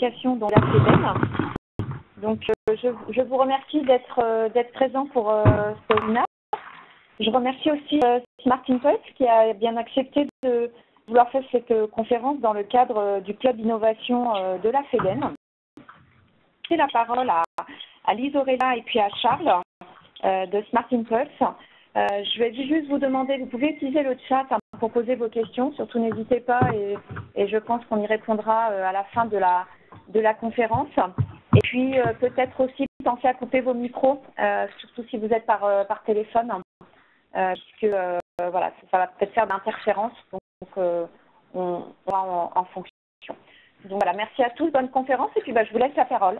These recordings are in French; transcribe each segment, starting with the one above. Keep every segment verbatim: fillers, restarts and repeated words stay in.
communication dans la F E D E N. Donc, euh, je, je vous remercie d'être euh, d'être présent pour euh, ce webinaire. Je remercie aussi euh, Smart Impulse qui a bien accepté de vouloir faire cette euh, conférence dans le cadre euh, du club innovation euh, de la F E D E N. C'est la parole à, à Lise Aurella et puis à Charles euh, de Smart Impulse. Euh, je vais juste vous demander, vous pouvez utiliser le chat hein, pour poser vos questions, surtout n'hésitez pas et, et je pense qu'on y répondra euh, à la fin de la, de la conférence. Et puis euh, peut-être aussi pensez à couper vos micros, euh, surtout si vous êtes par, euh, par téléphone, euh, puisque euh, voilà, ça va peut-être faire d'interférences, donc euh, on, on va en, en fonction. Donc voilà, merci à tous, bonne conférence et puis bah, je vous laisse la parole.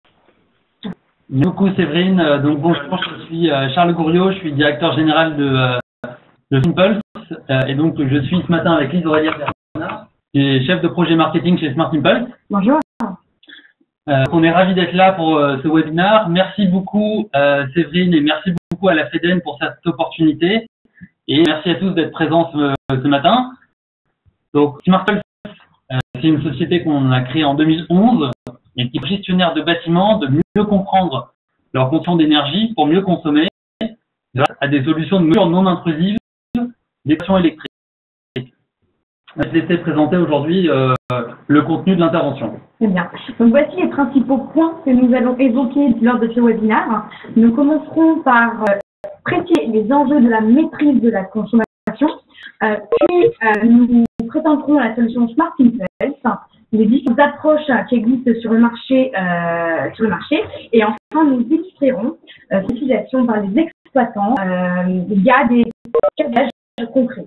Merci beaucoup Séverine. Donc bonjour, je suis Charles Gouriot, je suis directeur général de, de Impulse et donc je suis ce matin avec Lise Aurella qui est chef de projet marketing chez Smart Impulse. Bonjour. Euh, on est ravis d'être là pour euh, ce webinaire. Merci beaucoup euh, Séverine et merci beaucoup à la F E D E N pour cette opportunité et merci à tous d'être présents ce, ce matin. Donc Smart Impulse, euh, c'est une société qu'on a créée en deux mille onze et qui est gestionnaire de bâtiments, de mieux comprendre leur consommation d'énergie pour mieux consommer grâce à des solutions de mesure non intrusives d'équipements électriques. Je vais laisser présenter aujourd'hui euh, le contenu de l'intervention. Très bien. Donc voici les principaux points que nous allons évoquer lors de ce webinaire. Nous commencerons par euh, traiter les enjeux de la maîtrise de la consommation, euh, puis euh, nous présenterons la solution Smart Impulse, les différentes approches qui existent sur le marché, euh, sur le marché, et enfin nous illustrerons euh, l'utilisation par les exploitants euh, via des cas concrets.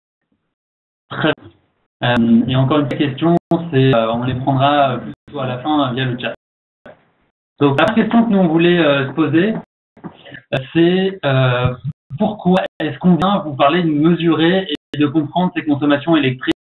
Très bien. Euh, et encore une question, c'est euh, on les prendra plutôt à la fin via le chat. Donc la question que nous on voulait euh, se poser, c'est euh, pourquoi est-ce qu'on vient vous parler de mesurer et de comprendre ces consommations électriques?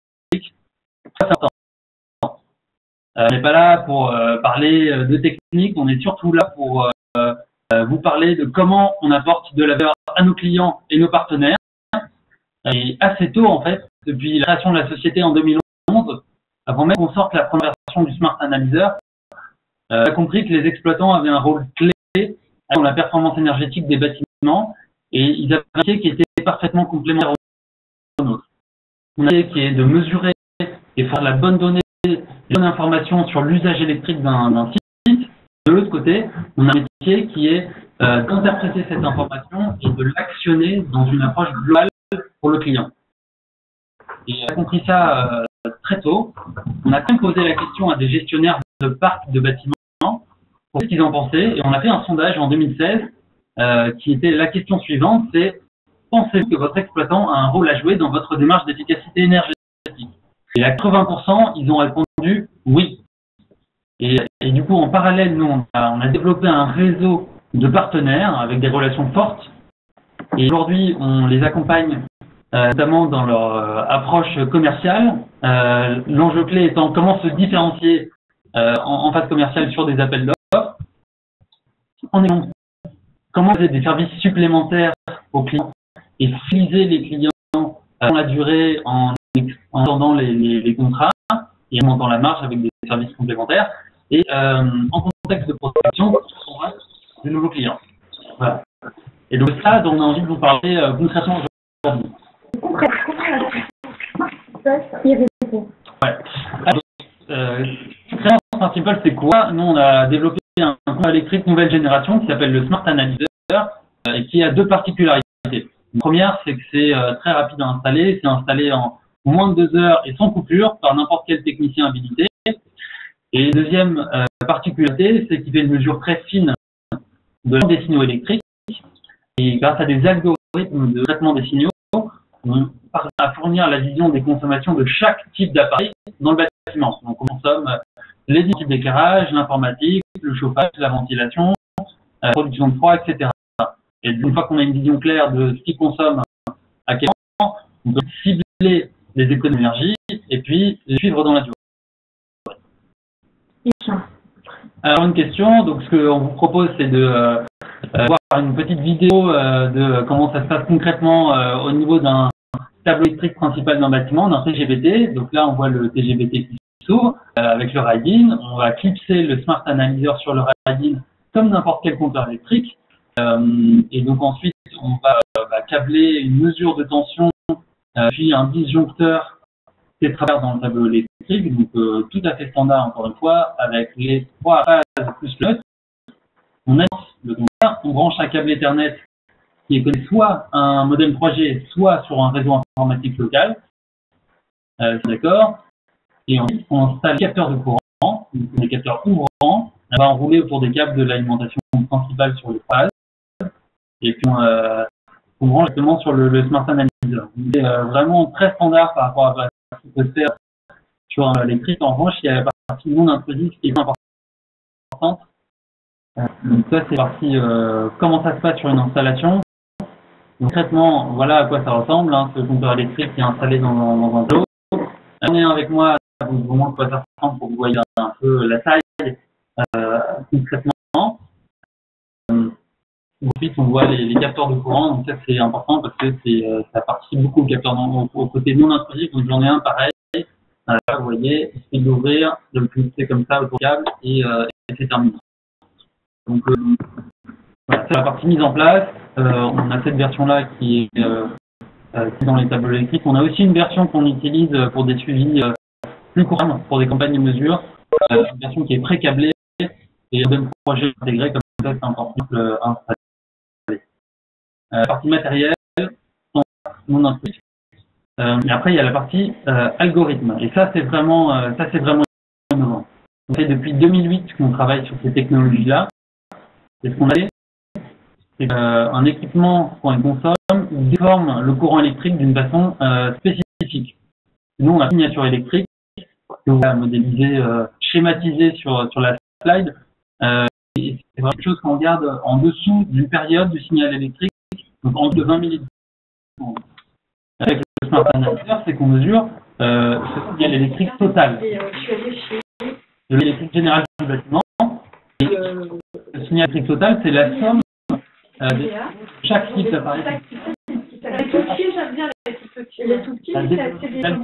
Euh, on n'est pas là pour euh, parler de technique, on est surtout là pour euh, euh, vous parler de comment on apporte de la valeur à nos clients et nos partenaires. Et assez tôt, en fait, depuis la création de la société en deux mille onze, avant même qu'on sorte la première version du Smart Analyzer, euh, on a compris que les exploitants avaient un rôle clé dans la performance énergétique des bâtiments et ils avaient un métier qui était parfaitement complémentaire au nôtre. On a un métier qui est de mesurer et faire de la bonne donnée, des bonnes informations sur l'usage électrique d'un site. De l'autre côté, on a un métier qui est euh, d'interpréter cette information et de l'actionner dans une approche globale pour le client. Et on a compris ça euh, très tôt. On a quand même posé la question à des gestionnaires de parcs de bâtiments pour ce qu'ils en pensaient et on a fait un sondage en deux mille seize euh, qui était la question suivante, c'est pensez-vous que votre exploitant a un rôle à jouer dans votre démarche d'efficacité énergétique? Et à quatre-vingts pour cent, ils ont répondu oui. Et, et du coup, en parallèle, nous, on a, on a développé un réseau de partenaires avec des relations fortes. Et aujourd'hui, on les accompagne euh, notamment dans leur euh, approche commerciale. Euh, L'enjeu clé étant comment se différencier euh, en, en phase commerciale sur des appels d'offres. En ayant comment faire des services supplémentaires aux clients et fidéliser les clients euh, dans la durée en, en attendant les, les, les contrats et en montant la marge avec des services complémentaires. Et euh, en contexte de prospection, on voit de nouveaux clients. Voilà. Et donc ça, on a envie de vous parler euh, concrètement aujourd'hui. Ouais. Alors, euh, Smart Impulse, c'est quoi? Nous, on a développé un compteur électrique nouvelle génération qui s'appelle le Smart Analyzer euh, et qui a deux particularités. La première, c'est que c'est euh, très rapide à installer. C'est installé en moins de deux heures et sans coupure par n'importe quel technicien habilité. Et deuxième euh, particularité, c'est qu'il fait une mesure très fine de l'ensemble des signaux électriques. Et grâce à des algorithmes de traitement des signaux, on parvient à fournir la vision des consommations de chaque type d'appareil dans le bâtiment. Donc on consomme les types d'éclairage, l'informatique, le chauffage, la ventilation, la production de froid, et cetera. Et une fois qu'on a une vision claire de ce qui consomme à quel moment, on peut cibler les économies d'énergie et puis les suivre dans la durée. Alors une question, donc ce qu'on vous propose c'est de euh, voir une petite vidéo euh, de comment ça se passe concrètement euh, au niveau d'un tableau électrique principal d'un bâtiment, d'un T G V T. Donc là on voit le T G V T qui s'ouvre euh, avec le ride-in. On va clipser le Smart Analyzer sur le ride-in comme n'importe quel compteur électrique. Euh, et donc ensuite, on va euh, bah, câbler une mesure de tension, euh, puis un disjoncteur qui est travers dans le tableau électrique, donc euh, tout à fait standard encore une fois, avec les trois phases plus le nœud. On a le compteur, on branche un câble Ethernet qui est connecté soit à un modem trois G, soit sur un réseau informatique local. Euh, d'accord. Et ensuite, on installe les capteurs de courant, donc les capteurs ouvrants, on va enrouler autour des câbles de l'alimentation principale sur les phases. Et puis on, euh, on branche directement sur le, le Smart Analyzer. C'est euh, vraiment très standard par rapport à ce qui peut se faire sur un électrique. En revanche, il y a la partie non intrusive qui est importante. Euh, donc ça, c'est la partie euh, comment ça se passe sur une installation. Concrètement, voilà à quoi ça ressemble, hein, ce compteur électrique qui est installé dans, dans un tableau. On est avec moi, je vous montre quoi ça ressemble pour que vous voyez un peu la taille euh, concrètement. Euh, ensuite, on voit les, les capteurs de courant, donc ça c'est important parce que c'est, euh, ça participe beaucoup aux capteurs non, au, au côté non intrusif. Donc j'en ai un pareil. Euh, vous voyez, il suffit d'ouvrir, de le clipser comme ça autour du câble et, euh, et c'est terminé. Donc euh, voilà, c'est la partie mise en place. Euh, on a cette version-là qui est euh, euh, dans les tableaux électriques. On a aussi une version qu'on utilise pour des suivis euh, plus courts, pour des campagnes de mesure. Euh, une version qui est pré-câblée et un projet intégré, comme ça c'est encore plus euh, installé. Euh, la partie matérielle, non intuitive. Euh, et après il y a la partie euh, algorithme. Et ça c'est vraiment, euh, ça c'est vraiment innovant. On fait depuis deux mille huit qu'on travaille sur ces technologies-là. Et ce qu'on a fait, c'est euh, un équipement qu'on consomme déforme le courant électrique d'une façon euh, spécifique. Nous, on a une miniature électrique que on va modéliser, euh, schématiser sur, sur la slide. Euh, et c'est vraiment quelque chose qu'on regarde en dessous d'une période du signal électrique, donc en de vingt millisecondes. Avec le Smart Analyzer, c'est qu'on mesure euh, ce signal électrique total. De l'électrique générale du bâtiment. Et le signal électrique total, c'est la somme euh, de chaque type d'appareil. Les tout petits, j'aime bien les tout petits. Les tout petits, c'est assez bien.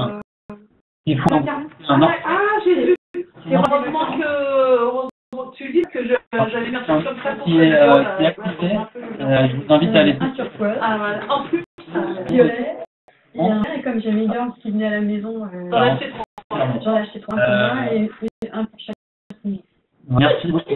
Il faut un Ah, j'ai vu. C'est heureusement que tu dis que j'allais mettre ça comme ça pour qui est euh, qui est activé. Euh, je vous invite à aller. Ah, voilà. En plus, violet. Il y a un, et comme j'aimais bien ce qui venait à la maison, euh, j'en ai acheté trois. J'en ai acheté trois pour moi et, et un pour chaque. Merci beaucoup.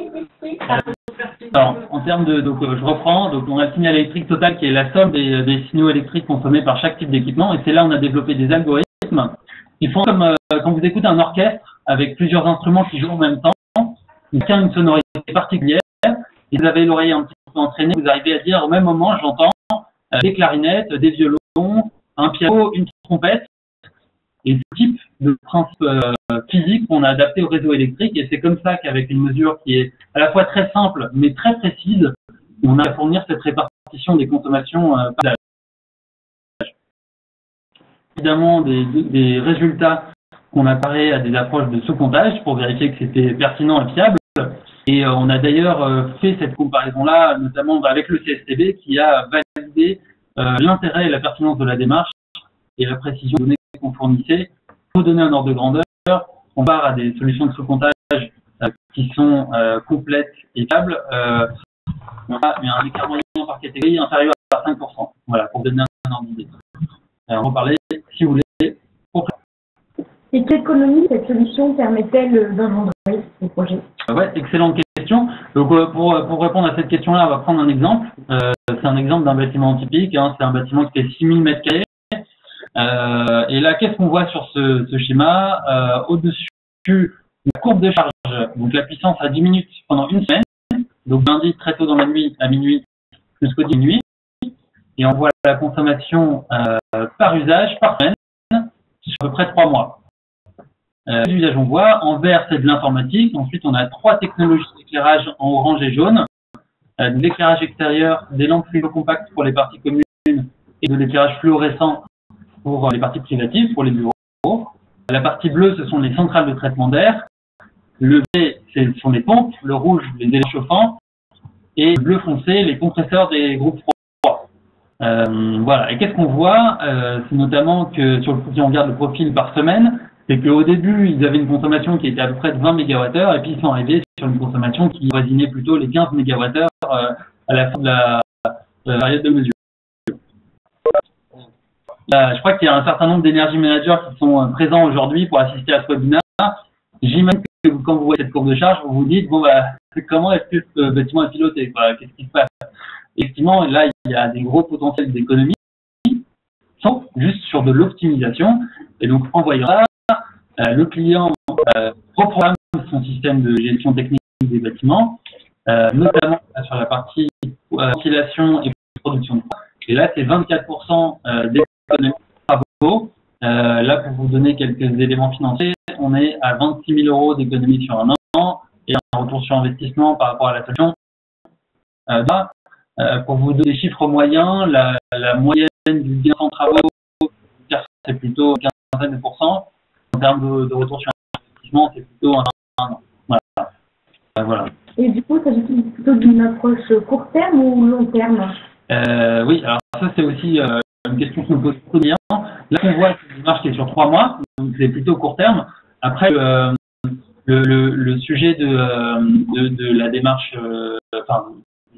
Alors, en termes de, donc euh, je reprends, donc on a le signal électrique total qui est la somme des, des signaux électriques consommés par chaque type d'équipement, et c'est là où on a développé des algorithmes qui font comme euh, quand vous écoutez un orchestre avec plusieurs instruments qui jouent en même temps, il tient une sonorité particulière, et vous avez l'oreille un petit peu entraînée, vous arrivez à dire au même moment, j'entends euh, des clarinettes, des violons, un piano, une trompette, et ce type de principe euh, physique qu'on a adapté au réseau électrique, et c'est comme ça qu'avec une mesure qui est à la fois très simple mais très précise, on a à fournir cette répartition des consommations euh, par âge. Évidemment des, des résultats qu'on apparaît à des approches de sous-comptage pour vérifier que c'était pertinent et fiable, et euh, on a d'ailleurs euh, fait cette comparaison-là notamment avec le C S T B qui a validé euh, l'intérêt et la pertinence de la démarche et la précision des données qu'on fournissait. Pour donner un ordre de grandeur, on part à des solutions de sous-comptage euh, qui sont euh, complètes et fiables. Euh, on a un écart moyen par catégorie inférieur à cinq pour cent. Voilà, pour donner un ordre d'idée. On va en parler, si vous voulez. Pour... Et quelle économie cette solution permet-elle d'engendrer ce projet? euh, Ouais, excellente question. Donc, euh, pour, pour répondre à cette question-là, on va prendre un exemple. Euh, c'est un exemple d'un bâtiment typique. Hein, c'est un bâtiment qui fait six mille mètres carrés. Euh, et là, qu'est-ce qu'on voit sur ce, ce schéma? euh, Au-dessus, la courbe de charge, donc la puissance a dix minutes pendant une semaine, donc lundi très tôt dans la nuit à minuit jusqu'au dix minuit, et on voit la consommation euh, par usage, par semaine, sur à peu près trois mois. Euh, l'usage, on voit, en vert, c'est de l'informatique. Ensuite, on a trois technologies d'éclairage en orange et jaune, euh, de l'éclairage extérieur, des lampes fluo-compactes pour les parties communes et de l'éclairage fluorescent pour les parties privatives, pour les bureaux. La partie bleue, ce sont les centrales de traitement d'air. Le vert, ce sont les pompes. Le rouge, les éléments chauffants. Et le bleu foncé, les compresseurs des groupes froids. Euh, voilà. Et qu'est-ce qu'on voit? euh, C'est notamment que sur le, si on regarde le profil par semaine, c'est qu'au début, ils avaient une consommation qui était à peu près de vingt mégawattheures, et puis ils sont arrivés sur une consommation qui voisinait plutôt les quinze mégawattheures euh, à la fin de la, de la période de mesure. Euh, je crois qu'il y a un certain nombre d'énergie managers qui sont euh, présents aujourd'hui pour assister à ce webinaire. J'imagine que vous, quand vous voyez cette courbe de charge, vous vous dites, bon, bah, comment est-ce que ce bâtiment est piloté, quoi? Qu'est-ce qui se passe? Effectivement, là, il y a des gros potentiels d'économie, sont juste sur de l'optimisation. Et donc, en voyant ça, euh, le client euh, reprogramme son système de gestion technique des bâtiments, euh, notamment euh, sur la partie euh, ventilation et production de froid. Et là, c'est vingt-quatre pour cent euh, d'économie de travaux. Euh, là, pour vous donner quelques éléments financiers, on est à vingt-six mille euros d'économie sur un an et un retour sur investissement par rapport à la solution. Euh, là, euh, pour vous donner des chiffres moyens, la, la moyenne du gain en travaux, c'est plutôt quinze pour cent. En termes de, de retour sur investissement, c'est plutôt un an. Voilà. Euh, voilà. Et du coup, s'agit-il plutôt d'une approche court terme ou long terme? euh, Oui, alors ça, c'est aussi euh, une question que nous pose beaucoup de clients. Là, on voit que c'est une démarche qui est sur trois mois, donc c'est plutôt court terme. Après, euh, le, le, le sujet de, de, de la démarche, euh, enfin,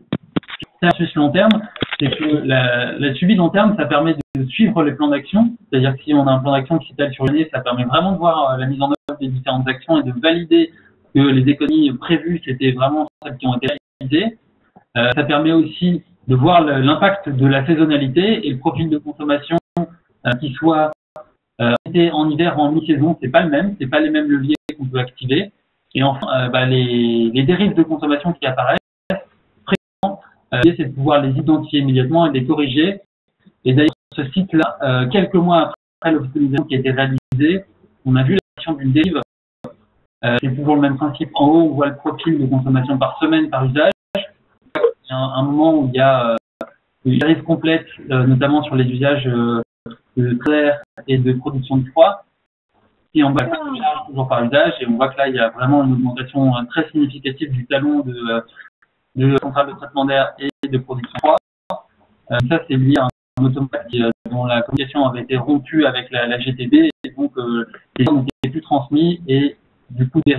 versus long terme, c'est que la, la suivi long terme, ça permet de suivre les plans d'action. C'est-à-dire que si on a un plan d'action qui s'étale sur l'année, ça permet vraiment de voir la mise en œuvre des différentes actions et de valider que les économies prévues, c'était vraiment celles qui ont été réalisées. Euh, ça permet aussi de voir l'impact de la saisonnalité et le profil de consommation euh, qui soit euh, en hiver ou en mi-saison, c'est pas le même, c'est pas les mêmes leviers qu'on peut activer. Et enfin, euh, bah, les, les dérives de consommation qui apparaissent, fréquemment, euh, c'est de pouvoir les identifier immédiatement et les corriger. Et d'ailleurs, ce site-là, euh, quelques mois après l'optimisation qui a été réalisée, on a vu la question d'une dérive. Euh, c'est toujours le même principe. En haut, on voit le profil de consommation par semaine, par usage. Il y a un, un moment où il y a euh, une dérive complète, euh, notamment sur les usages euh, de clair et de production de froid. Et on voit toujours par usage, et on voit que là, il y a vraiment une augmentation euh, très significative du talon de, euh, de centrale de traitement d'air et de production de froid. Euh, ça, c'est lié à un automate qui, euh, dont la communication avait été rompue avec la, la G T B, et donc euh, les gens n'étaient plus transmis, et du coup, des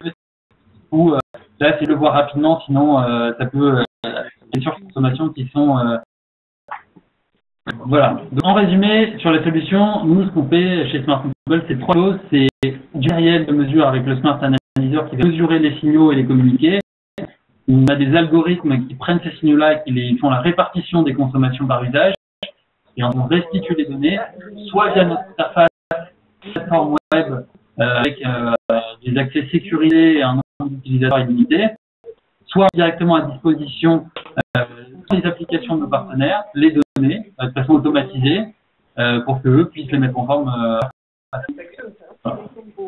où euh, là, c'est le voir rapidement, sinon euh, ça peut euh, des surconsommations qui sont euh, voilà. Donc, en résumé, sur la solution, nous, ce qu'on fait chez Smart People, c'est trois choses. C'est du réel de mesure avec le Smart Analyzer qui va mesurer les signaux et les communiquer. On a des algorithmes qui prennent ces signaux-là et qui les font la répartition des consommations par usage. Et on restitue les données, soit via notre interface plateforme web euh, avec euh, des accès sécurisés et un nombre d'utilisateurs illimité, soit directement à disposition euh, des applications de nos partenaires, les données euh, de façon automatisée euh, pour qu'eux puissent les mettre en forme. Euh, voilà.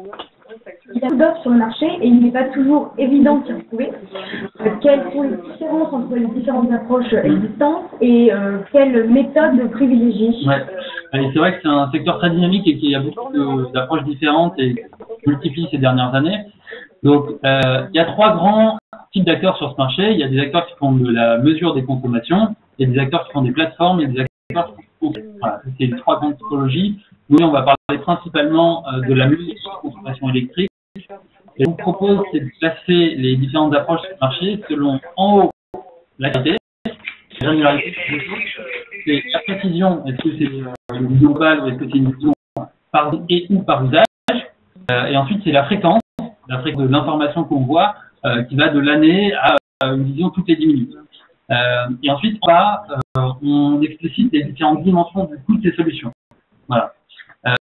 Il y a beaucoup d'offres sur le marché et il n'est pas toujours évident de s'y retrouver. Euh, quelles sont les différences entre les différentes approches existantes et euh, quelles méthodes privilégier? Ouais. C'est vrai que c'est un secteur très dynamique et qu'il y a beaucoup d'approches différentes et qui multiplient ces dernières années. Donc, euh, il y a trois grands types d'acteurs sur ce marché. Il y a des acteurs qui font de la mesure des consommations, il y a des acteurs qui font des plateformes, et des acteurs qui font... Voilà, c'est les trois grandes typologies. Nous, on va parler principalement euh, de la mesure de consommation électrique. Et je vous propose, c'est de classer les différentes approches sur le marché selon, en haut, la qualité, la granularité, c'est la précision, est-ce que c'est une vision globale ou est-ce que c'est une vision par et ou par usage, euh, et ensuite c'est la fréquence, la fréquence de l'information qu'on voit, euh, qui va de l'année à euh, une vision toutes les dix minutes. Euh, et ensuite, on, va, euh, on explicite les différentes dimensions du coût de ces solutions. Voilà. Euh,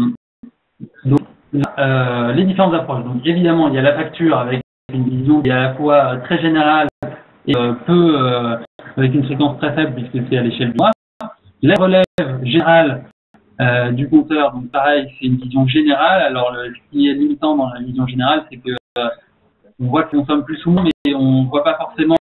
donc, euh, les différentes approches. Donc, évidemment, il y a la facture avec une vision qui est à la fois très générale et euh, peu, euh, avec une fréquence très faible puisque c'est à l'échelle du mois. La relève générale euh, du compteur, donc pareil, c'est une vision générale. Alors, le, ce qui est limitant dans la vision générale, c'est que euh, on voit qu'on consomme plus souvent, mais on ne voit pas forcément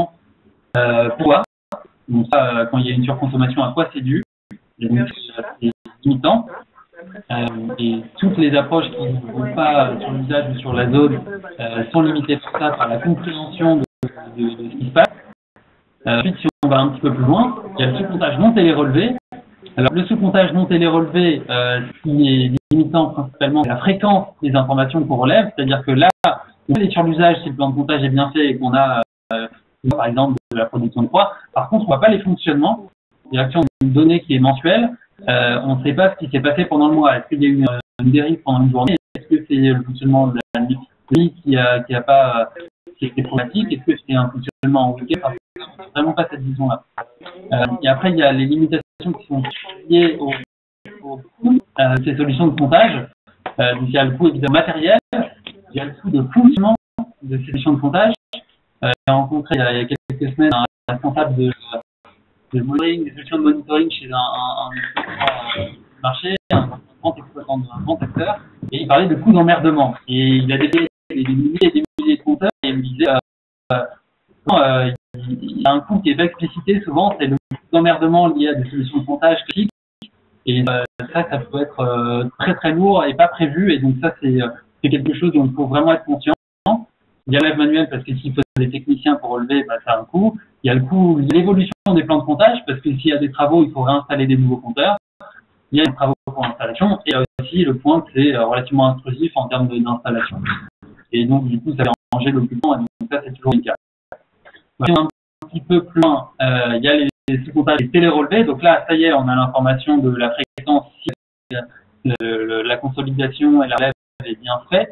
euh, pourquoi. Donc, ça, euh, quand il y a une surconsommation, à quoi c'est dû. Et donc, c'est limitant. Euh, et toutes les approches qui ne vont pas sur l'usage ou sur la zone euh, sont limitées par ça, par la compréhension de, de, de ce qui se passe. Euh, ensuite, si on va un petit peu plus loin, il y a le sous-comptage non télérelevé. Alors, le sous-comptage non télérelevé, euh, ce qui est limitant principalement la fréquence des informations qu'on relève, c'est-à-dire que là, on est sur l'usage si le plan de comptage est bien fait et qu'on a, euh, par exemple, de la production de poids. Par contre, on ne voit pas les fonctionnements. C'est-à-dire que si on a une donnée qui est mensuelle, euh, on ne sait pas ce qui s'est passé pendant le mois. Est-ce qu'il y a eu une, une dérive pendant une journée? Est-ce que c'est le fonctionnement de la nuit qui a, qui a pas, qui a été problématique? Est-ce que c'est un fonctionnement en week-end? Enfin, c'est vraiment pas cette vision-là. Euh, et après, il y a les limitations qui sont liées au, au coût euh, de ces solutions de comptage. Euh, donc, il y a le coût évidemment matériel, il y a le coût de fonctionnement de ces solutions de comptage. Euh, j'ai rencontré il y, a, il y a quelques semaines un responsable de, de monitoring, des solutions de monitoring chez un, un, un, un marché, un grand exploitant, un grand acteur, et il parlait de coûts d'emmerdement. Et il a des, des, des milliers et des milliers de compteurs, et il me disait euh, euh, il y a un coût qui est pas explicité souvent, c'est le coût d'emmerdement lié à des solutions de comptage classiques. Et euh, ça, ça peut être euh, très très lourd et pas prévu. Et donc ça, c'est euh, quelque chose dont il faut vraiment être conscient. Il y a l'élève manuel parce que s'il faut des techniciens pour relever, bah, ça a un coût. Il y a le coût, l'évolution des plans de comptage parce que s'il y a des travaux, il faut réinstaller des nouveaux compteurs. Il y a des travaux pour l'installation et aussi le point que c'est relativement intrusif en termes d'installation. Et donc du coup, ça va changer l'occupant et donc ça, c'est toujours le cas. Un petit peu plus loin, euh, il y a les, les sous-comptages et télérelevés. Donc là, ça y est, on a l'information de la fréquence, si le, le, la consolidation et la relève est bien faite.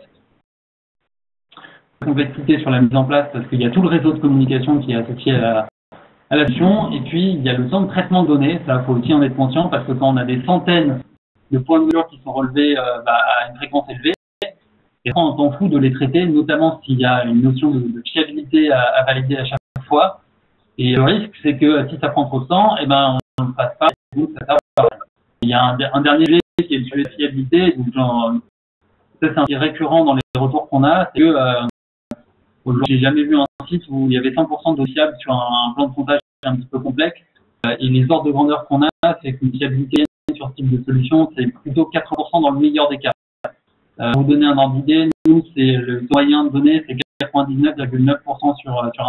Complexité sur la mise en place parce qu'il y a tout le réseau de communication qui est associé à la, à la solution. Et puis, il y a le temps de traitement de données. Ça, il faut aussi en être conscient parce que quand on a des centaines de points de mesure qui sont relevés euh, bah, à une fréquence élevée, et on s'en fout de les traiter, notamment s'il y a une notion de, de fiabilité à, à valider à chaque fois. Et le risque, c'est que si ça prend trop de temps, eh ben, on ne le passe pas. Et donc, ça sert à rien. Il y a un, un dernier sujet qui est le sujet de fiabilité. Donc, genre, ça, c'est un qui est récurrent dans les retours qu'on a. C'est que euh, aujourd'hui, j'ai jamais vu un site où il y avait cent pour cent de fiable sur un, un plan de comptage un petit peu complexe. Euh, et les ordres de grandeur qu'on a, c'est qu'une fiabilité sur ce type de solution, c'est plutôt quatre pour cent dans le meilleur des cas. Euh, pour vous donner un ordre d'idée, nous, c'est le moyen de données, c'est quatre-vingt-dix-neuf virgule neuf pour cent sur, sur un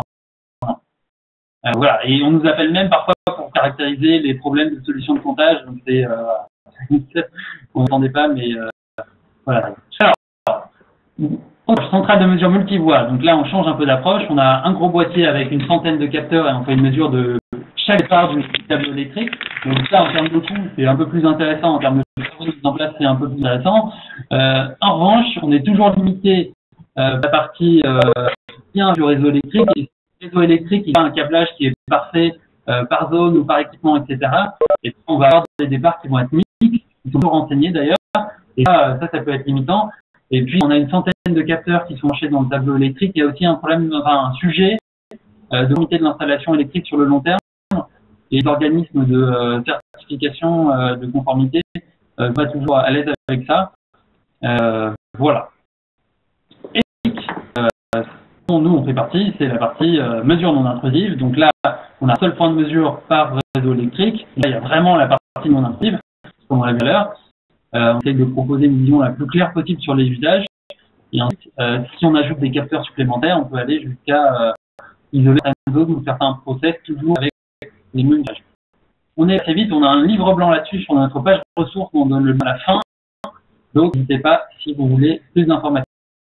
Euh, voilà, et on nous appelle même parfois pour caractériser les problèmes de solutions de comptage, donc c'est, euh, on n'entendait pas, mais euh, voilà. Alors, centrale de mesure multivoie, donc là on change un peu d'approche, on a un gros boîtier avec une centaine de capteurs et on fait une mesure de chaque part du tableau électrique, donc ça en termes de coût c'est un peu plus intéressant, en termes de mise en place c'est un peu plus intéressant. Euh, en revanche, on est toujours limité euh, la partie euh, bien du réseau électrique, et réseau électrique, il y a un câblage qui est parfait euh, par zone ou par équipement, et cetera. Et on va avoir des départs qui vont être mixtes, qui sont toujours renseignés d'ailleurs. Et ça, ça, ça peut être limitant. Et puis, on a une centaine de capteurs qui sont branchés dans le tableau électrique. Il y a aussi un problème, enfin, un sujet euh, de l'unité de l'installation électrique sur le long terme. Et l'organisme de euh, certification euh, de conformité euh, pas toujours à l'aise avec ça. Euh, voilà. Et euh, nous, on fait partie, c'est la partie euh, mesure non intrusive. Donc là, on a un seul point de mesure par réseau électrique. Là, il y a vraiment la partie non intrusive, comme on l'a vu tout à l'heure. Euh, on essaie de proposer une vision la plus claire possible sur les usages. Et ensuite, euh, si on ajoute des capteurs supplémentaires, on peut aller jusqu'à euh, isoler certaines zones ou certains process, toujours avec les mêmes usages. On est assez vite, on a un livre blanc là-dessus sur notre page ressources, on donne le lien à la fin. Donc, n'hésitez pas si vous voulez plus d'informations.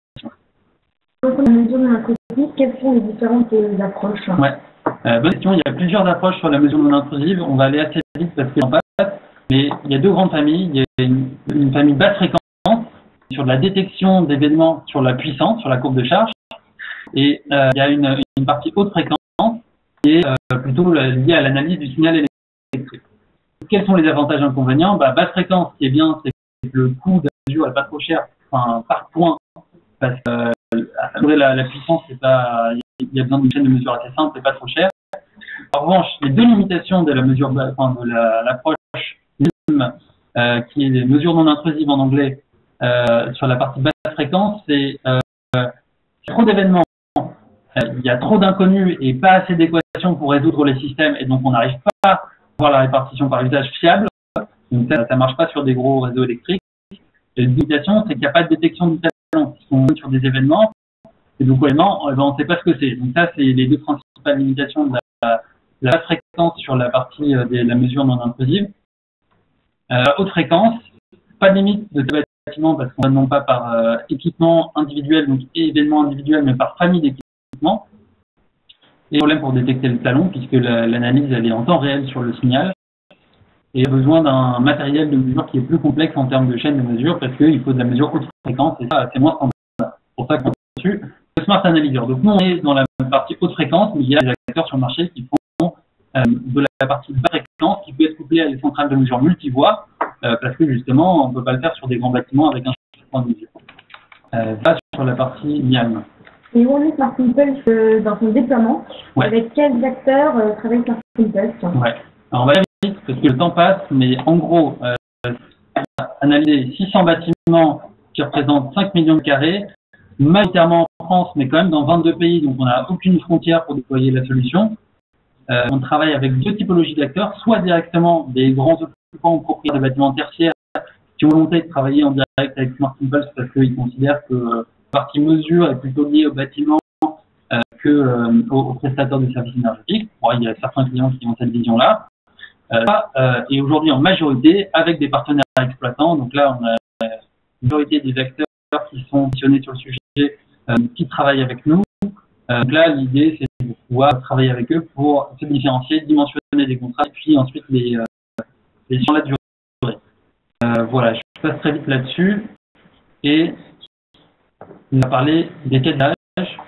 Donc, on a mesure non intrusive, quelles sont les différentes approches? Ouais. Euh, bonne question. Il y a plusieurs approches sur la mesure non intrusive. On va aller assez vite parce qu'il en passe. Mais il y a deux grandes familles. Il y a une, une famille basse fréquence sur la détection d'événements sur la puissance, sur la courbe de charge. Et euh, il y a une, une partie haute fréquence qui est euh, plutôt liée à l'analyse du signal électrique. Quels sont les avantages et inconvénients? Bah, basse fréquence, ce qui est bien, c'est que le coût de la mesure n'est pas trop cher, enfin, par point, parce que euh, la, la puissance, c'est pas, il y a besoin d'une chaîne de mesure assez simple et pas trop cher. En revanche, les deux limitations de la mesure, enfin, de la, l'approche euh, qui est les mesures non intrusives en anglais euh, sur la partie basse fréquence, c'est euh, trop d'événements, euh, il y a trop d'inconnus et pas assez d'équations pour résoudre les systèmes, et donc on n'arrive pas à avoir la répartition par usage fiable. Donc ça, ça marche pas sur des gros réseaux électriques. Et la limitation, c'est qu'il n'y a pas de détection du talent qui sont sur des événements. Et donc, évidemment, on ne sait pas ce que c'est. Donc ça, c'est les deux principales limitations de la, de la fréquence sur la partie de la mesure non intrusive. Euh, haute fréquence, pas de limite de bâtiment parce qu'on va non pas par euh, équipement individuel, donc événement individuel, mais par famille d'équipements. Et problème pour détecter le talon, puisque la, l'analyse elle est en temps réel sur le signal. Et il y a besoin d'un matériel de mesure qui est plus complexe en termes de chaîne de mesure, parce qu'il faut de la mesure haute fréquence, et ça, c'est moins standard. C'est pour ça qu'on est dessus le Smart Analyzer. Donc nous, on est dans la partie haute fréquence, mais il y a des acteurs sur le marché qui font euh, de la partie basse fréquence, qui peut être couplée à des centrales de mesure multivoies, euh, parce que justement, on ne peut pas le faire sur des grands bâtiments avec un point de mesure. Euh, ça, sur la partie M I A M. Et où on est Smart Impulse euh, dans son déploiement? Ouais. Avec quels acteurs euh, travaille Smart Impulse? Ouais. Alors on va aller vite parce que le temps passe, mais en gros, euh, on a analysé six cents bâtiments qui représentent cinq millions de carrés, majoritairement en France, mais quand même dans vingt-deux pays, donc on n'a aucune frontière pour déployer la solution. Euh, on travaille avec deux typologies d'acteurs, soit directement des grands occupants ou propriétaires de bâtiments tertiaires qui ont volonté de travailler en direct avec Smart Impulse parce qu'ils considèrent que euh, la partie mesure est plutôt liée au bâtiment euh, que euh, aux, aux prestataires de services énergétiques. Bon, il y a certains clients qui ont cette vision-là. Euh, euh, et aujourd'hui en majorité avec des partenaires exploitants. Donc là, on a la majorité des acteurs qui sont positionnés sur le sujet, euh, qui travaillent avec nous. Euh, donc là, l'idée, c'est de pouvoir travailler avec eux pour se différencier, dimensionner des contrats et puis ensuite les, euh, les sur la durée. Euh, voilà, je passe très vite là-dessus. Et on va parler des cas d'âge.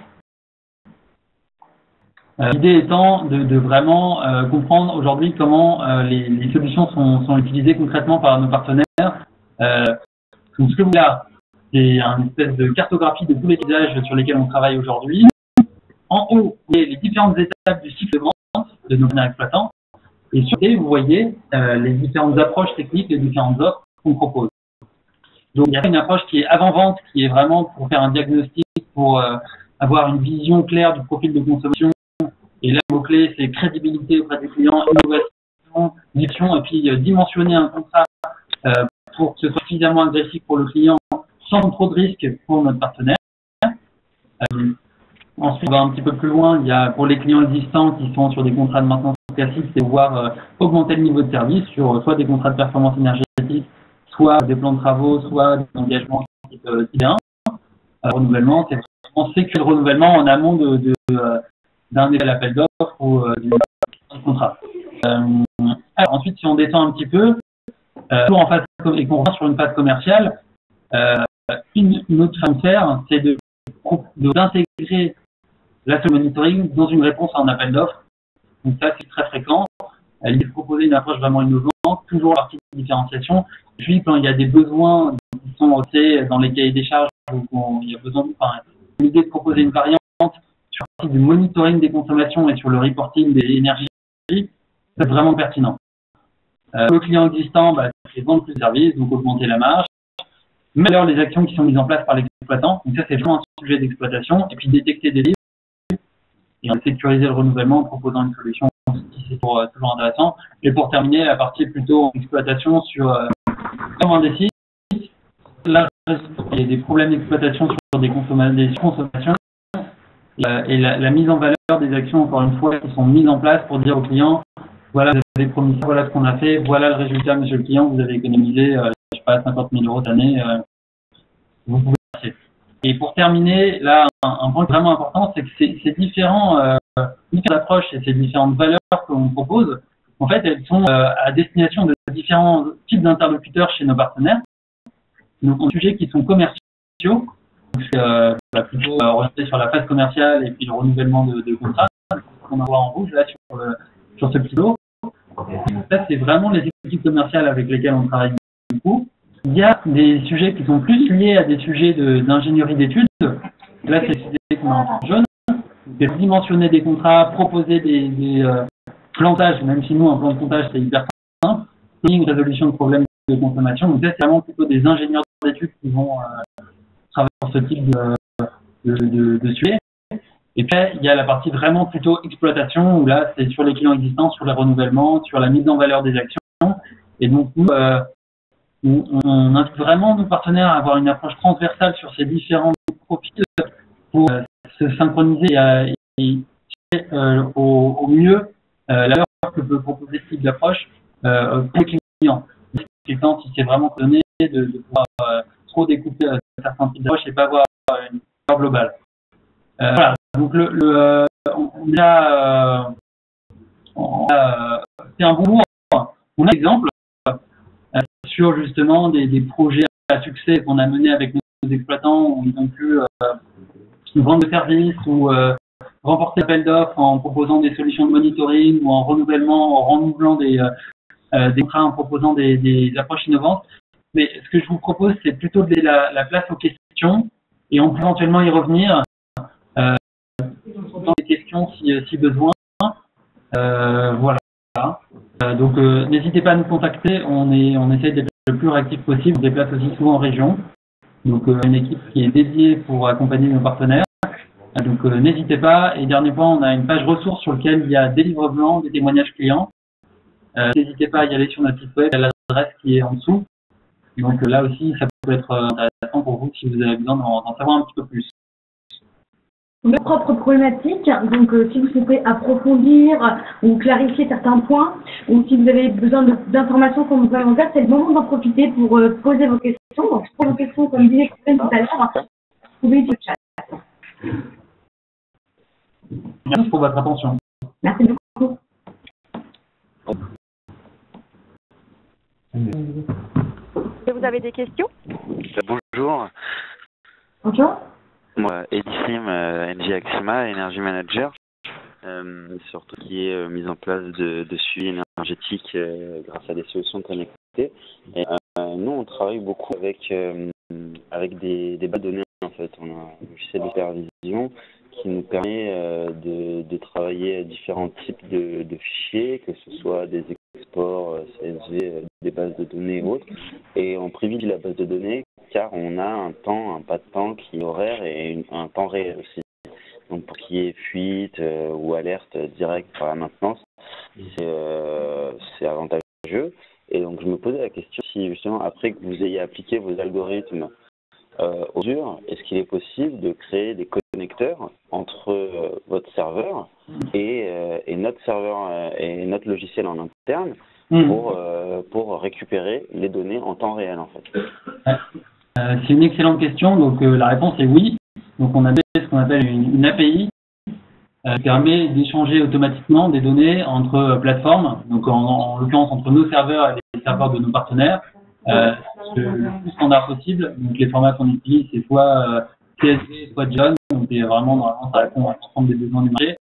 Euh, L'idée étant de, de vraiment euh, comprendre aujourd'hui comment euh, les, les solutions sont, sont utilisées concrètement par nos partenaires. Euh, donc ce que vous voyez là, c'est une espèce de cartographie de tous les usages sur lesquels on travaille aujourd'hui. En haut, vous voyez les différentes étapes du cycle de vente de nos partenaires exploitants. Et sur le côté, vous voyez euh, les différentes approches techniques, les différentes offres qu'on propose. Donc il y a une approche qui est avant-vente, qui est vraiment pour faire un diagnostic, pour euh, avoir une vision claire du profil de consommation. Et là, le mot-clé, c'est crédibilité auprès du client, innovation, mission, et puis euh, dimensionner un contrat euh, pour que ce soit suffisamment agressif pour le client, sans trop de risques pour notre partenaire. Euh, ensuite, on va un petit peu plus loin. Il y a pour les clients existants qui sont sur des contrats de maintenance classiques, c'est pouvoir euh, augmenter le niveau de service sur euh, soit des contrats de performance énergétique, soit des plans de travaux, soit des engagements type euh, T un. Euh, renouvellement, c'est vraiment sécuriser le renouvellement en amont de, de euh, d'un appel d'offres ou euh, du contrat. Euh, alors ensuite, si on descend un petit peu, euh, toujours en phase et qu'on revient sur une phase commerciale, euh, une, une autre façon de faire, c'est de, de d'intégrer la monitoring dans une réponse à un appel d'offres. Donc ça, c'est très fréquent. Euh, L'idée de proposer une approche vraiment innovante, toujours la partie de différenciation. Puis quand il y a des besoins qui sont aussi dans les cahiers des charges, où il y a besoin de, enfin, l'idée de proposer une variante sur la partie du monitoring des consommations et sur le reporting des énergies, c'est vraiment pertinent. Euh, le client existant, bah, c'est vendre plus de services, donc augmenter la marge. Mais alors les actions qui sont mises en place par l'exploitant, donc ça c'est vraiment un sujet d'exploitation, et puis détecter des risques et sécuriser le renouvellement en proposant une solution si c'est pour, euh, toujours intéressant. Et pour terminer, la partie plutôt en exploitation sur euh, un des sites, là il y a des problèmes d'exploitation sur des, consomma des consommations. Et la, la mise en valeur des actions, encore une fois, qui sont mises en place pour dire aux clients, voilà, vous avez promis ça, voilà ce qu'on a fait, voilà le résultat, monsieur le client, vous avez économisé, euh, je sais pas, cinquante mille euros cette année, euh, vous pouvez passer. Et pour terminer, là, un, un point vraiment important, c'est que ces, ces différents, euh, différentes approches et ces différentes valeurs qu'on propose, en fait, elles sont euh, à destination de différents types d'interlocuteurs chez nos partenaires. Donc, en sujets qui sont commerciaux, c'est euh, plutôt euh, orienté sur la phase commerciale et puis le renouvellement de, de contrats qu'on va voir en rouge là sur, euh, sur ce plutôt. Ça c'est vraiment les équipes commerciales avec lesquelles on travaille beaucoup. Il y a des sujets qui sont plus liés à des sujets d'ingénierie de, d'études. Là c'est des sujets qu'on a en jaune. C'est dimensionner des contrats, proposer des, des euh, plantages, même si nous un plan de comptage c'est hyper simple, une résolution de problèmes de consommation. Donc ça c'est vraiment plutôt des ingénieurs d'études qui vont euh, travailler sur ce type de, de, de, de sujet. Et puis, il y a la partie vraiment plutôt exploitation, où là, c'est sur les clients existants, sur les renouvellements, sur la mise en valeur des actions. Et donc, nous, euh, on, on invite vraiment nos partenaires à avoir une approche transversale sur ces différents profils pour euh, se synchroniser et, et, et euh, au, au mieux euh, la valeur que peut proposer ce type d'approche euh, pour les clients. Les clients, si c'est vraiment donné de, de pouvoir euh, trop découper euh, certains types d'approches et pas avoir euh, une vision globale. Euh, voilà. Donc le, le euh, on a, euh, on a euh, fait un bon bout. On a un exemple euh, sur justement des, des projets à succès qu'on a menés avec nos exploitants où ils ont pu euh, vendre des services ou euh, remporter l'appel d'offres en proposant des solutions de monitoring ou en renouvellement, en renouvelant des, euh, des contrats en proposant des, des approches innovantes. Mais ce que je vous propose, c'est plutôt de laisser la, la place aux questions et on peut éventuellement y revenir euh, dans les questions si, si besoin. Euh, voilà. Euh, donc euh, n'hésitez pas à nous contacter, on, est, on essaie d'être le plus réactif possible, on se déplace aussi souvent en région. Donc euh, une équipe qui est dédiée pour accompagner nos partenaires. Donc euh, n'hésitez pas. Et dernier point, on a une page ressources sur laquelle il y a des livres blancs, des témoignages clients. Euh, n'hésitez pas à y aller sur notre site web, à l'adresse qui est en dessous. Donc euh, là aussi, ça peut être intéressant pour vous si vous avez besoin d'en, d'en savoir un petit peu plus. Nos propres problématiques, donc euh, si vous souhaitez approfondir ou clarifier certains points, ou si vous avez besoin de, d'informations complémentaires, c'est le moment d'en profiter pour euh, poser vos questions. Donc pour vos questions, comme disait tout à l'heure, vous pouvez utiliser le chat. Merci pour votre attention. Merci beaucoup. Est-ce que vous avez des questions? Bonjour. Bonjour. Moi, Eddie Slim, euh, N J Axima, Energy Manager, euh, sur tout ce qui est euh, mise en place de, de suivi énergétique euh, grâce à des solutions connectées. Et, euh, nous, on travaille beaucoup avec euh, avec des, des bases de données. En fait, on a un logiciel de supervision qui nous permet euh, de, de travailler à différents types de, de fichiers, que ce soit des exports euh, C S V, euh, des bases de données et autres. Et on privilégie la base de données car on a un temps, un pas de temps qui est horaire et une, un temps réel aussi. Donc pour qu'il y ait fuite euh, ou alerte directe par la maintenance, c'est euh, c'est avantageux. Et donc je me posais la question si justement après que vous ayez appliqué vos algorithmes euh, aux mesures, est-ce qu'il est possible de créer des connecteurs entre euh, votre serveur et, euh, et notre serveur euh, et notre logiciel en interne pour, euh, pour récupérer les données en temps réel en fait. Euh, c'est une excellente question, donc euh, la réponse est oui. Donc on a ce qu'on appelle une, une A P I euh, qui permet d'échanger automatiquement des données entre euh, plateformes, donc en, en l'occurrence entre nos serveurs et les serveurs de nos partenaires, euh, le, le plus standard possible. Donc les formats qu'on utilise, c'est soit euh, C S V, soit John, donc c'est vraiment normalement ça répond à l'ensemble des besoins du marché.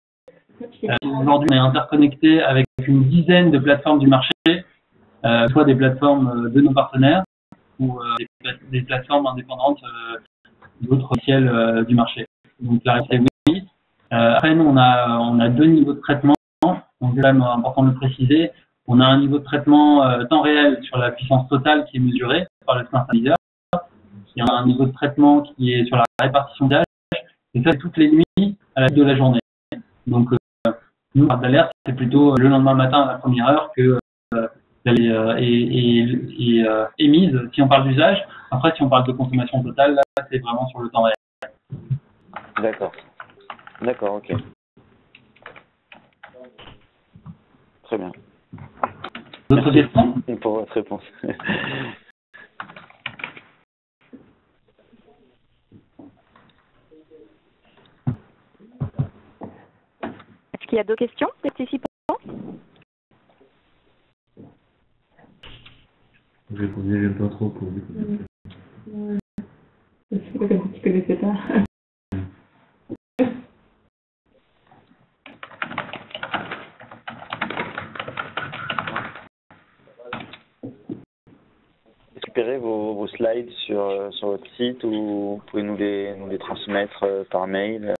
Euh, aujourd'hui, on est interconnecté avec une dizaine de plateformes du marché, euh, soit des plateformes de nos partenaires ou euh, des, des plateformes indépendantes euh, d'autres logiciels euh, du marché. Donc la réponse est oui. Euh, après, nous, on a, on a deux niveaux de traitement. Donc c'est quand même important de le préciser. On a un niveau de traitement euh, temps réel sur la puissance totale qui est mesurée par le Smart Analyzer. Il y a un niveau de traitement qui est sur la répartition d'âge. Et ça, c'est toutes les nuits à la suite de la journée. Donc, euh, nous, l'alerte, c'est plutôt le lendemain matin à la première heure que euh, elle est, euh, est, est, est euh, émise si on parle d'usage. Après, si on parle de consommation totale, là, c'est vraiment sur le temps réel. D'accord. D'accord, ok. Très bien. D'autres questions pour votre réponse. Est-ce qu'il y a d'autres questions, participants? Je connais pas trop pour lui. C'est quoi comme tu connaissais pas? Récupérer vos, vos slides sur, sur votre site ou vous pouvez nous les, nous les transmettre par mail?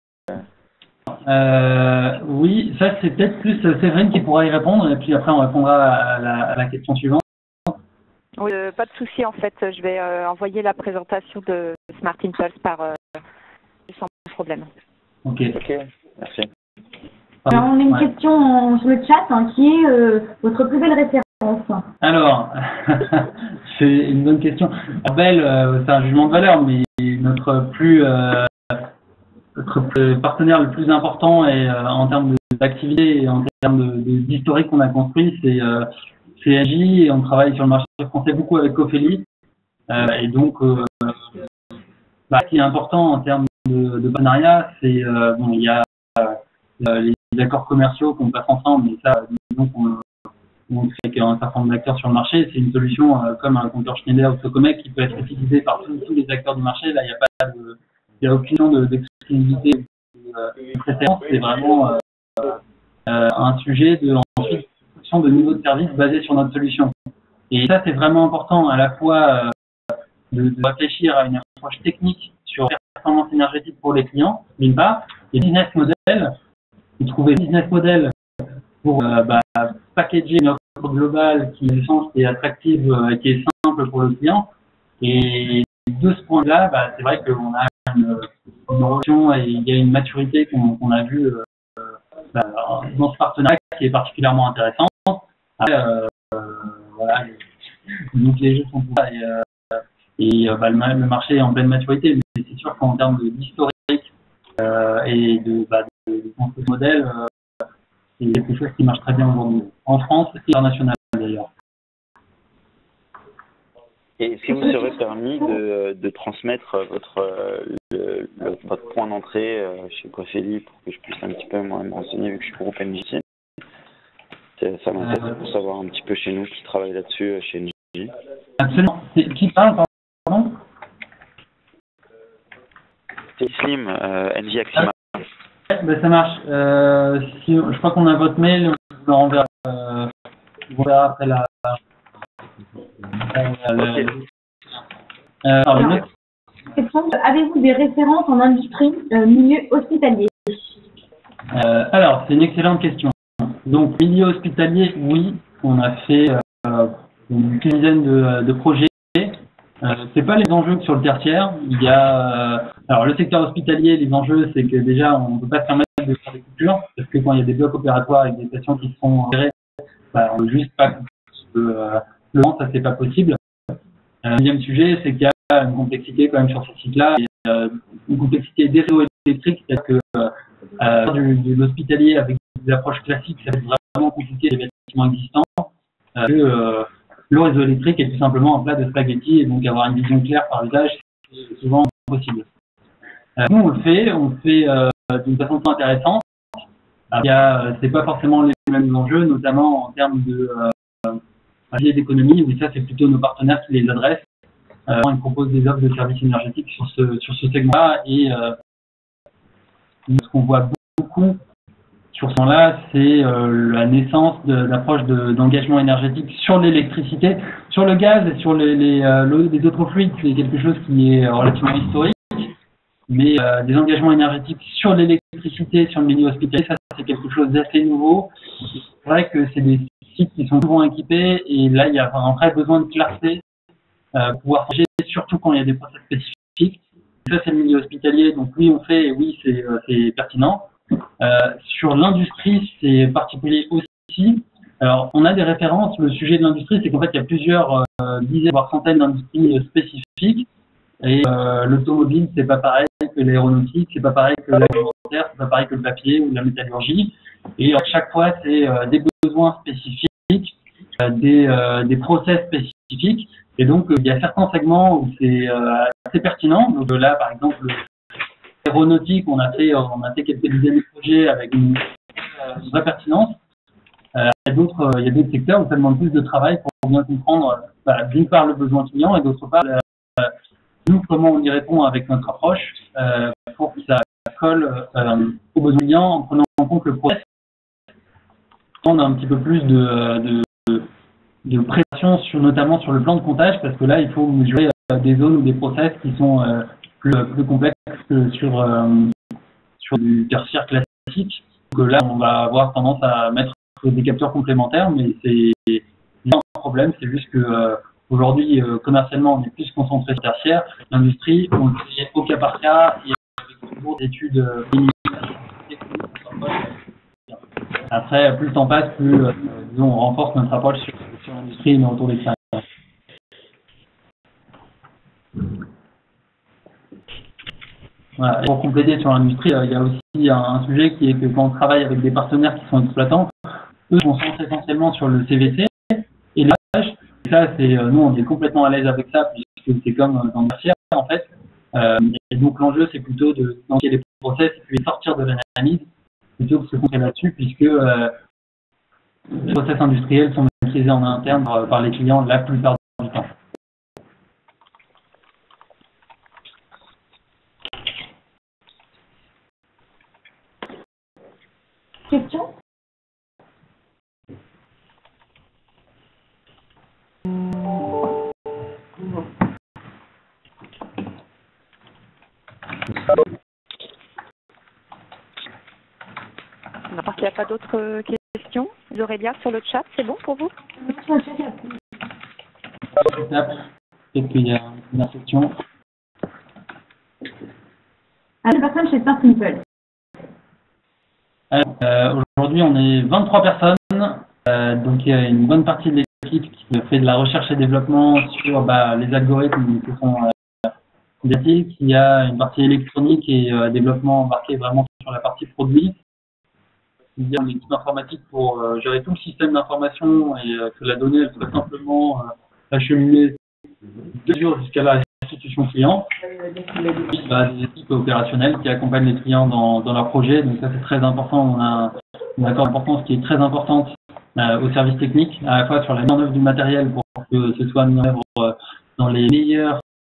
euh, Oui, ça c'est peut-être plus Séverine qui pourra y répondre et puis après on répondra à la, à la question suivante. Oui, euh, pas de souci en fait, je vais euh, envoyer la présentation de Smart Impulse par euh, sans problème. Ok. Ok, merci. Alors on a une ouais. question en, sur le chat hein, qui est euh, votre plus belle référence. Alors, c'est une bonne question. Belle, euh, c'est un jugement de valeur, mais notre plus euh, notre partenaire le plus important et euh, en termes d'activité et en termes de, de, d'historique qu'on a construit, c'est euh, c'est N J et on travaille sur le marché français beaucoup avec Cofeli. Euh, et donc, euh, bah, ce qui est important en termes de, de partenariat, c'est euh, bon, il y a euh, les accords commerciaux qu'on passe ensemble, mais ça, disons qu'on on crée un certain nombre d'acteurs sur le marché. C'est une solution euh, comme un compteur Schneider ou Socomec qui peut être utilisé par tous, tous les acteurs du marché. Là, il n'y a pas de, il y a aucune de, d'exclusivité de préférence. C'est vraiment euh, euh, un sujet de ensuite fonction de niveau de service basé sur notre solution. Et ça, c'est vraiment important à la fois euh, de, de réfléchir à une approche technique sur la performance énergétique pour les clients, d'une part, et business model, de trouver business model pour euh, bah, packager une offre globale qui est sens, qui est attractive euh, et qui est simple pour le client. Et de ce point de là, bah, c'est vrai qu'on a une, une relation et il y a une maturité qu'on, qu'on a vue euh, bah, dans ce partenariat qui est particulièrement intéressant. Après, euh, euh, voilà, donc les jeux sont là et, euh, et euh, bah, le, le marché est en pleine maturité, mais c'est sûr qu'en termes de, d'historique euh, et de, bah, de, de, de modèle, euh, c'est quelque chose qui marche très bien aujourd'hui, en France et international d'ailleurs. Et est-ce qu'il vous serait permis de, de transmettre votre, le, le, votre point d'entrée chez Cofeli pour que je puisse un petit peu moi, me renseigner vu que je suis groupe N J? Ça m'intéresse pour savoir un petit peu chez nous qui travaille là-dessus chez N J. Absolument. C'est, qui parle, pardon? C'est Slim, euh, N J Axima. Ah, ben ça marche. Euh, si, je crois qu'on a votre mail, je vous le renverrai, euh, je vous verrai après la... Euh, okay. euh, alors, le... Avez-vous des références en industrie, euh, milieu hospitalier? euh, Alors, c'est une excellente question. Donc, milieu hospitalier, oui, on a fait euh, une quinzaine de, de projets. Euh, c'est pas les enjeux que sur le tertiaire. Il y a, euh, alors le secteur hospitalier, les enjeux, c'est que déjà, on ne peut pas se permettre de faire des coupures, parce que quand il y a des blocs opératoires avec des patients qui sont gérés, bah, on ne veut juste pas couper euh, le vent, ça c'est pas possible. Euh, le deuxième sujet, c'est qu'il y a une complexité quand même sur ce site-là, et, euh, une complexité des réseaux électriques, c'est-à-dire que euh, du, de l'hospitalier avec des approches classiques, ça va être vraiment compliqué les bâtiments existants. Euh, que, euh, le réseau électrique est tout simplement un plat de spaghettis et donc avoir une vision claire par l'usage, c'est souvent impossible. Euh, nous, on le fait, on le fait euh, d'une façon très intéressante. Il y a, c'est pas forcément les mêmes enjeux, notamment en termes de euh, d'économie, mais ça, c'est plutôt nos partenaires qui les adressent. Euh, ils proposent des offres de services énergétiques sur ce, sur ce segment-là et euh, ce qu'on voit beaucoup sur ce point-là, c'est euh, la naissance de l'approche de, d'engagement énergétique sur l'électricité, sur le gaz et sur les, les, euh, les autres fluides. C'est quelque chose qui est relativement historique, mais euh, des engagements énergétiques sur l'électricité, sur le milieu hospitalier, ça c'est quelque chose d'assez nouveau. C'est vrai que c'est des sites qui sont souvent équipés et là il y a un vrai besoin de clarté, euh, pouvoir changer, surtout quand il y a des process spécifiques. Ça c'est le milieu hospitalier, donc oui on fait, et oui c'est, euh, c'est pertinent. Euh, sur l'industrie, c'est particulier aussi. Alors, on a des références. Le sujet de l'industrie, c'est qu'en fait, il y a plusieurs euh, dizaines, voire centaines d'industries spécifiques. Et euh, l'automobile, c'est pas pareil que l'aéronautique, c'est pas pareil que l'alimentaire, c'est pas pareil que le papier ou la métallurgie. Et à chaque fois, c'est euh, des besoins spécifiques, euh, des, euh, des process spécifiques. Et donc, euh, il y a certains segments où c'est euh, assez pertinent. Donc là, par exemple, aéronautique, on a fait, on a fait quelques dizaines de projets avec une, une vraie pertinence. Euh, il y a d'autres, il y a d'autres secteurs où ça demande plus de travail pour bien comprendre, bah, d'une part le besoin client et d'autre part euh, nous comment on y répond avec notre approche euh, pour que ça colle euh, aux besoins clients en prenant en compte le process. On a un petit peu plus de, de, de, de préparation sur, notamment sur le plan de comptage parce que là il faut mesurer euh, des zones ou des process qui sont euh, plus, plus complexes que sur, euh, sur du tertiaire classique. Donc là, on va avoir tendance à mettre des capteurs complémentaires, mais c'est pas un problème, c'est juste que euh, aujourd'hui, euh, commercialement, on est plus concentré sur tertiaire. L'industrie, on le fait au cas par cas et avec toujours des études euh, après, plus le temps passe, plus euh, disons, on renforce notre approche sur, sur l'industrie, mais autour des clients. Voilà. Pour compléter sur l'industrie, euh, il y a aussi un, un sujet qui est que quand on travaille avec des partenaires qui sont exploitants, eux se concentrent essentiellement sur le C V C et l'âge. Ça, c'est euh, nous, on est complètement à l'aise avec ça puisque puisque c'est comme dans le tertiaire en fait. Euh, et donc l'enjeu c'est plutôt de d'enquêter les process et puis sortir de l'analyse plutôt que de se concentrer là-dessus, puisque euh, les process industriels sont maîtrisés en interne par, par les clients la plupart du temps. Question? Parce qu'il n'y a pas d'autres questions. Aurélia, sur le chat, c'est bon pour vous? Peut-être qu'il y a une question. À la personne chez Smart Simple. Euh, Aujourd'hui, on est vingt-trois personnes. Euh, donc, il y a une bonne partie de l'équipe qui fait de la recherche et développement sur bah, les algorithmes qui sont euh, didactiques. Il y a une partie électronique et euh, développement embarqué vraiment sur la partie produit. Il y a une équipe informatique pour euh, gérer tout le système d'information et euh, que la donnée elle soit simplement euh, acheminée de jour jusqu'à la restitution client. Il y a des équipes opérationnelles qui accompagnent les clients dans, dans leurs projets. Donc ça c'est très important. On a une importance qui est très importante euh, au service technique, à la fois sur la mise en œuvre du matériel pour que ce soit mis en œuvre euh, dans les meilleurs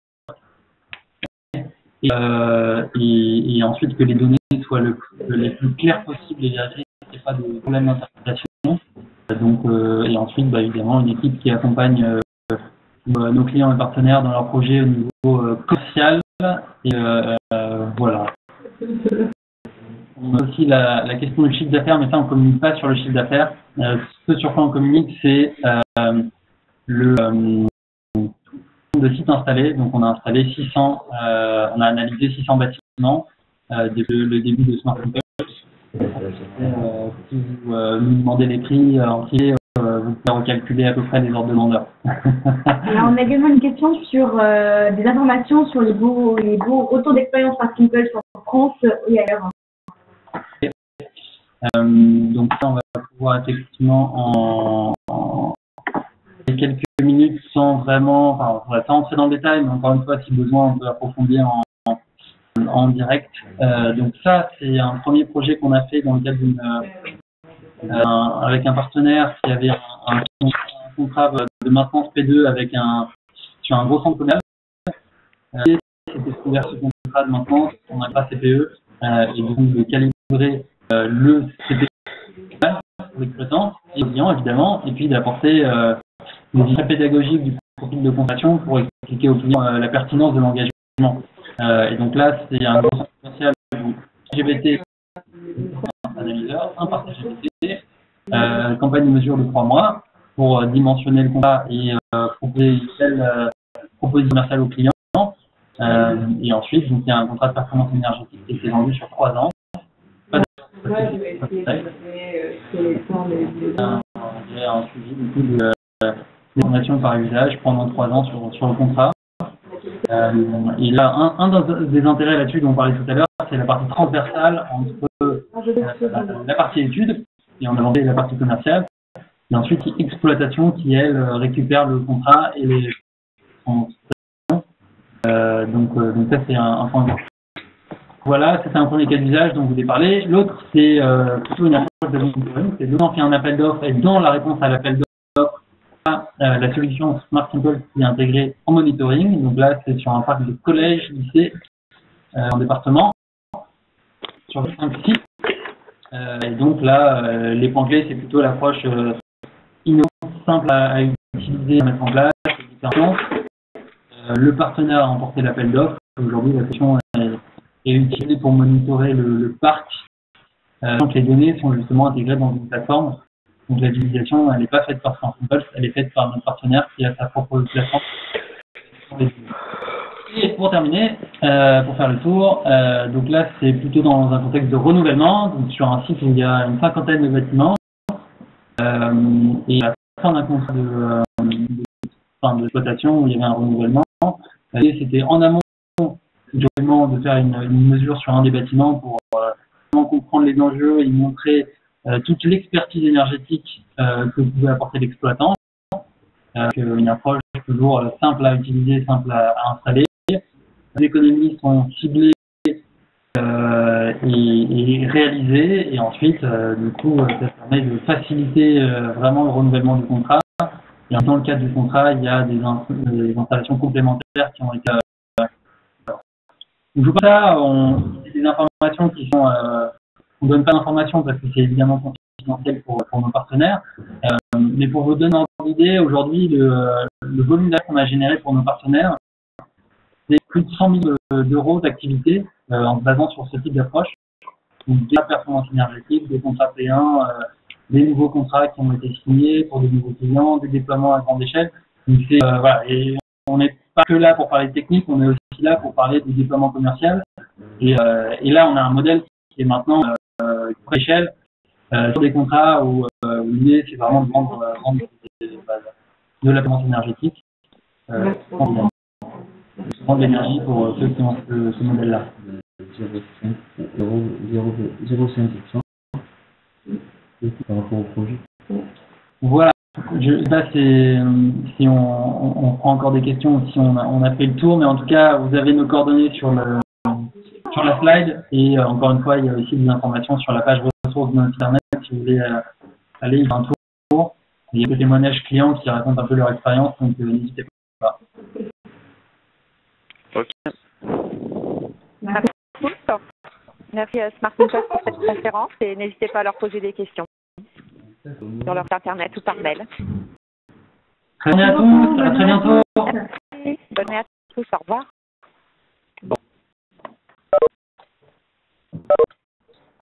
et, euh, et, et ensuite que les données soient le, les plus claires possibles et vérifiées, qu'il n'y ait pas de problème d'interprétation. Donc, euh, et ensuite, bah, évidemment, une équipe qui accompagne euh, nos clients et partenaires dans leurs projets au niveau euh, commercial. Et euh, euh, voilà. On a aussi la, la question du chiffre d'affaires, mais ça, on ne communique pas sur le chiffre d'affaires. Euh, ce sur quoi on communique, c'est euh, le euh, nombre de sites installés. Donc, on a installé six cents, euh, on a analysé six cents bâtiments euh, depuis le début de Smart Simple. Euh, si vous euh, nous demandez les prix euh, entiers, euh, vous pouvez recalculer à peu près les ordres de grandeur. Alors, on a également une question sur euh, des informations sur les beaux, les beaux retours d'expérience Smart Simple en France et ailleurs. Euh, donc ça, on va pouvoir effectivement en, en quelques minutes sans vraiment, enfin, on va pas entrer dans le détail, mais encore une fois, si besoin, on peut approfondir en, en, en direct. Euh, donc ça, c'est un premier projet qu'on a fait dans le cadre d'une, euh, avec un partenaire qui avait un, un, un contrat de maintenance P deux avec un, sur un gros centre commercial. Euh, c'était couvert ce contrat de maintenance, on n'a pas C P E, euh, et donc de calibrer Euh, le C P E pour l'exploitant et le client évidemment, et puis d'apporter euh, des idées pédagogiques du profil de constatation pour expliquer au client euh, la pertinence de l'engagement. Euh, et donc là, c'est un gros centre commercial G B T, un analyseur, un partage G B T, euh, campagne de mesure de trois mois pour euh, dimensionner le contrat et euh, proposer une telle euh, proposition commerciale au client. Euh, et ensuite, donc, il y a un contrat de performance énergétique qui est vendu sur trois ans. Ouais, je vais essayer de faire un suivi du coup de euh, formation par usage pendant trois ans sur, sur le contrat. Euh, et là, un, un des intérêts là-dessus dont on parlait tout à l'heure, c'est la partie transversale entre euh, la, la partie études et en avant la partie commerciale, et ensuite exploitation qui elle récupère le contrat et les euh, donc, euh, donc ça c'est un, un point important. Voilà, c'est un premier cas d'usage dont vous avez parlé. L'autre, c'est euh, plutôt une approche de monitoring. C'est de lancer un appel d'offres et dans la réponse à l'appel d'offres, euh, la solution Smart Simple qui est intégrée en monitoring. Donc là, c'est sur un parc de collèges, lycées, euh, en département, sur cinq sites. Euh, et donc là, euh, les points clés, c'est plutôt l'approche euh, innovante, simple à, à utiliser, à mettre en place, euh, le partenaire a remporté l'appel d'offres. Aujourd'hui, la question est est utilisé pour monitorer le, le parc. Euh, donc les données sont justement intégrées dans une plateforme. Donc la visualisation, elle n'est pas faite par Smart Simple, elle est faite par notre partenaire qui a sa propre plateforme. Et pour terminer, euh, pour faire le tour, euh, donc là c'est plutôt dans un contexte de renouvellement, donc sur un site où il y a une cinquantaine de bâtiments. Euh, et à la fin d'un contrat de, euh, de, enfin, d'exploitation où il y avait un renouvellement, et c'était en amont de faire une, une mesure sur un des bâtiments pour euh, vraiment comprendre les enjeux et montrer euh, toute l'expertise énergétique euh, que pouvait apporter l'exploitant. euh, une approche toujours simple à utiliser, simple à, à installer. Les économies sont ciblées euh, et, et réalisées, et ensuite, euh, du coup, ça permet de faciliter euh, vraiment le renouvellement du contrat. Et dans le cadre du contrat, il y a des, in des installations complémentaires qui ont été. Euh, donc, pour ça, on des informations qui sont. Euh, on ne donne pas d'informations parce que c'est évidemment confidentiel pour, pour nos partenaires. Euh, mais pour vous donner une idée, aujourd'hui, le, le volume d'actes qu'on a généré pour nos partenaires, c'est plus de cent mille d'euros d'activité euh, en se basant sur ce type d'approche. Donc, de la performance énergétique, des contrats P un, euh, des nouveaux contrats qui ont été signés pour des nouveaux clients, des déploiements à grande échelle. Donc, c'est, euh, voilà. Et on n'est pas que là pour parler de technique, on est aussi là pour parler du déploiement commercial. Et, euh, et là, on a un modèle qui est maintenant euh, à échelle euh, sur des contrats où, euh, où l'idée, c'est vraiment de vendre, euh, vendre de, de, de la performance énergétique. Euh, vendre de l'énergie pour ceux qui ont ce, ce modèle-là. zéro virgule cinq pour cent par rapport au projet. Voilà. Je, là, c'est si on, on, on prend encore des questions, si on a, on a fait le tour, mais en tout cas, vous avez nos coordonnées sur le sur la slide et euh, encore une fois, il y a aussi des informations sur la page ressources de notre internet si vous voulez euh, aller y faire un tour. Il y a des témoignages clients qui racontent un peu leur expérience, donc euh, n'hésitez pas. Ok. Merci beaucoup. Merci à SmartInTouch pour cette conférence et n'hésitez pas à leur poser des questions sur leur site internet ou par mail. Très bien à tous, à très bientôt. Merci. Bonne nuit à tous, au revoir.